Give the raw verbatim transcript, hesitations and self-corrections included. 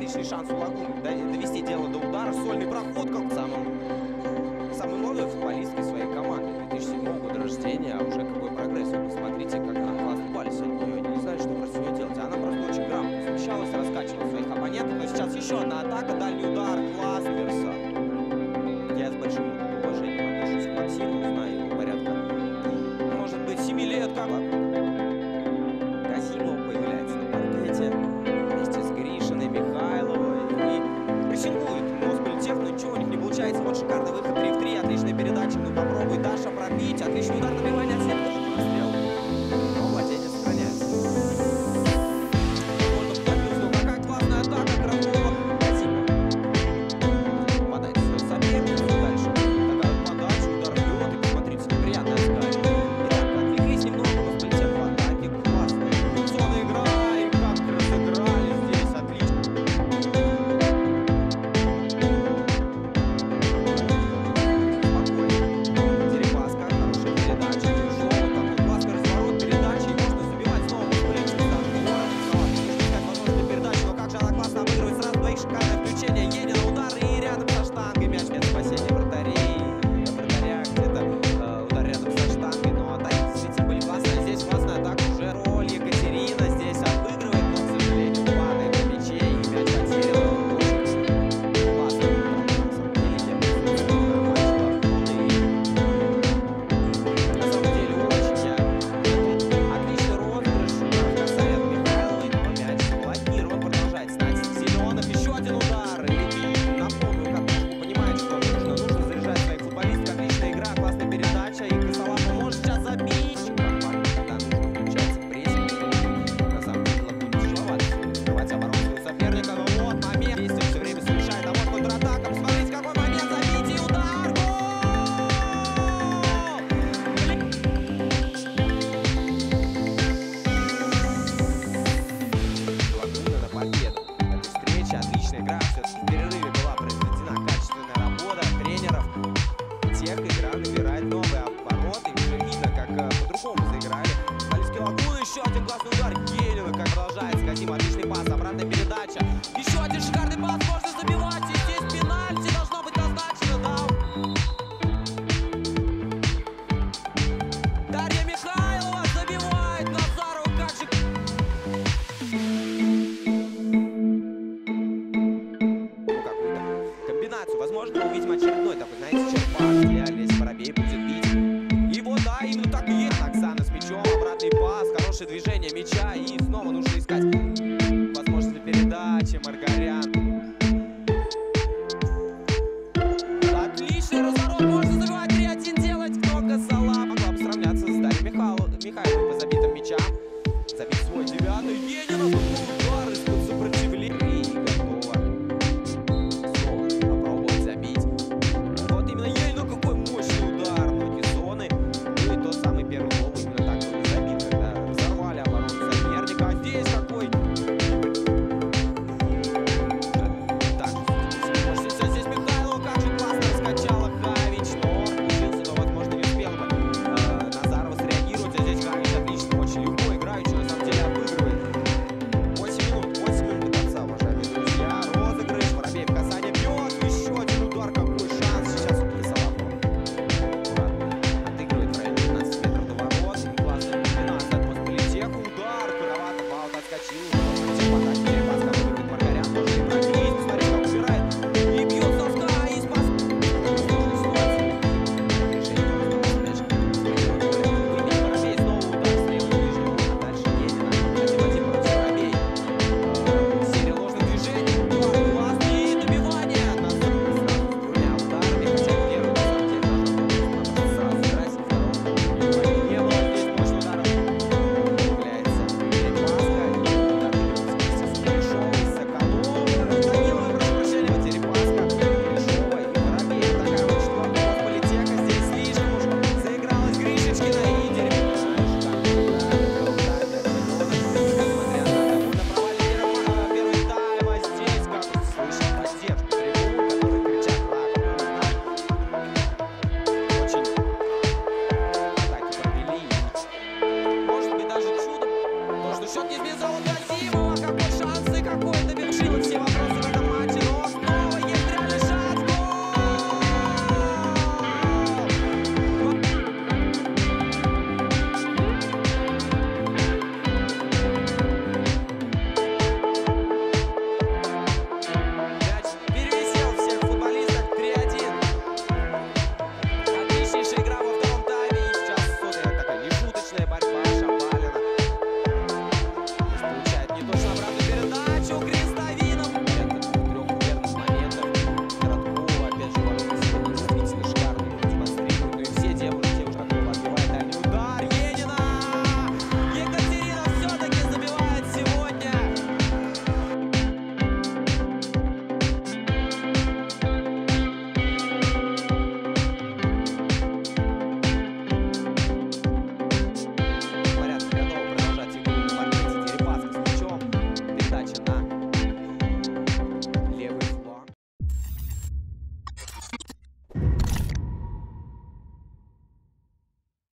отличный шанс у Лагуны довести дело до удара. Сольный проход, как самым, самый молодой футболистки своей команды. две тысячи седьмого года рождения, а уже какой прогресс. Вы посмотрите, как она классно палится от нее. Они не знали, что против нее делать. Она просто очень грамотно смещалась, раскачивала своих оппонентов. Но сейчас еще одна атака, дальний удар, класс, Верса. Я с большим уважением отношусь к Максиму, знаю его порядка, может быть, семи лет, как Казимов появляется на паркете вместе с Гришиной, Михайловой и прессингует. Нос полетев, но ничего у них не получается. Вот шикарный выход, три в три, отличная передача. Ну попробуй, Даша, пробить. Отличный удар, добивание от сетки. Прострел. Но владение сохраняется. Можно подать но какая классная атака Красова. Казимов попадает в свою соперницу. Дальше такая подача, удар в лед. И посмотрите, неприятная скачка. Итак, отвлеклись немного, но полетев в атаке. Классно. Зона игра, и как разыграли здесь. Отлично. Дерипаска, хорошая передача, тяжелый, такой классный разворот, передачи, и можно забивать снова, может полететь за двор. Нужно искать возможную передачу, но как же она классно обыгрывает сразу двоих, шикарное включение, едет на удар и рядом со штангой, мяч без спасения вратарей, вратаря где-то э, удар рядом со штангой, но атаки действительно были классные, здесь классная атака, уже роль Екатерина здесь обыгрывает, но, к сожалению, падает на мяче, и мяч потерян, очень классно, на самом деле, я бы на самом деле очень я отличный розыгрыш, удар в касание от Михайловой, но мяч блокирован, продолжает стать Зеленов, еще один удар, и напомню, как понимает, что нужно, нужно заряжать своих футболистов, отличная игра, классная передача, и Красолапов может сейчас забить, когда нужно включаться в прессинг, на самом деле Лагуне тяжеловато скрывать оборону своего соперника, но вот момент, действие все время совершает, а вот контратака, посмотрите, какой момент, забить и удар, гол! Лагуна на победу. Этой встрече отличная игра. Все-таки в перерыве была произведена качественная работа тренеров. Тех игра набирает новые обороты. Уже видно, как э, по-другому заиграли. Футболистки Лагуны. Еще один классный удар. Елена, как продолжается. Казим, отличный пас. Обратная передача. Еще один шикарный пас. Можно забивать. И здесь пенальти должно быть назначено. Да. Дарья Михайлова забивает Назару. Как же... Ну, какую-то комбинацию. Возможно, мы увидим очередной такой, знаете, черпак, где Олеся Воробей будет бить. И вот, да, именно так и есть. Оксана с мячом, обратный пас, хорошее движение мяча. И снова нужно искать возможность передачи. Маргарян